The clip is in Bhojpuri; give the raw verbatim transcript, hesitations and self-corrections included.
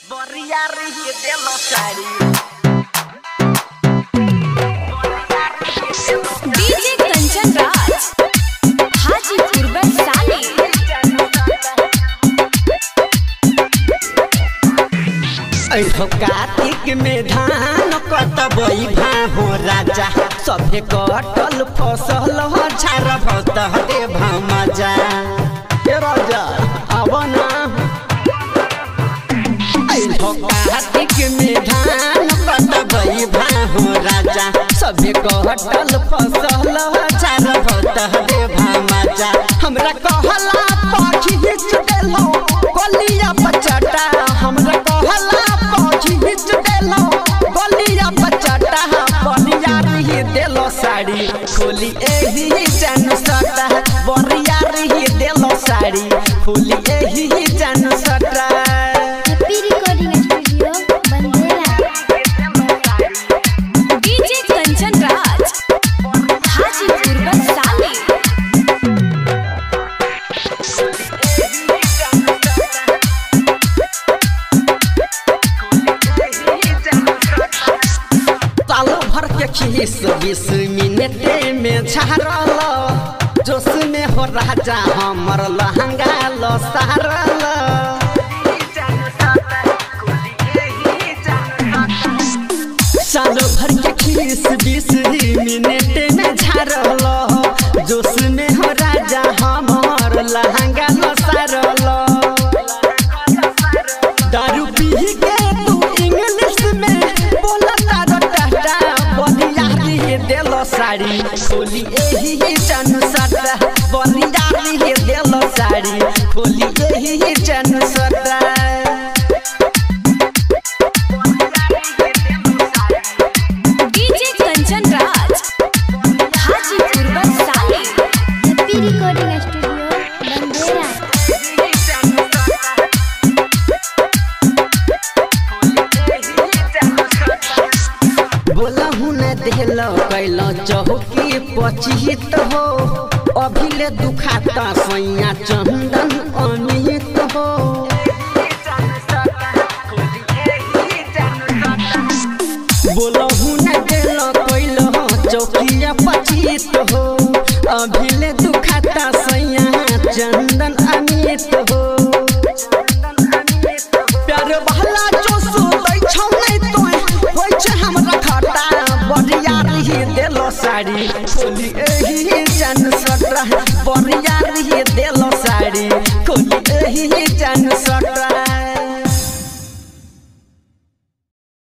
डीजे कंचन राज हाजीपुर वैशाली। कार्तिक में धान कटबई भाहो राजा सभे कटल फसल झार भत दे भमजा राजा अबना कार्तिक में धान कटबई भाहो राजा सभे कटल फसल झार भत दे भमजा हमरा कहला पाखी हिच देलो गलिया पचटा हमरा कहला पाखी हिच देलो गलिया पचटा बनिया रही देलो साड़ी खोली एही जन सटा बरिया रही देलो साड़ी खोली एही जन सटा। Happy recording studio Bandera. DJ Kanchan Raj Hajipur Vaishali. खीस बीस मिनट में झारल जोश में हो राजा हमर लहंगा लो सारल सालो भर के खीस बीस मिनट में झारल जोश में हो राजा हमर लहंगा लो सारल दारू पी के तू इंग्लिश में बोलता रटा देलो साड़ी खोली एही जन सटा बनिया रही देलो साड़ी खोली एही जन सटा। DJ Kanchan Raj Hajipur Vaishali. Happy recording studio Bandera. बोला हूँ न देलो कैलो चौकी पचित हो अभिले दुखाता सैया चंदन अनित हो बोला हूँ न देलो कैलो चौकी पचित हो अभिले दुखाता सैया चंदन अनित हो प्यार बहला जो सुतै छौ नै तोय होय छै हमरा खटा बरिया रही देलो साड़ी खोली एही जन सटा बरिया रही देलो साड़ी खोली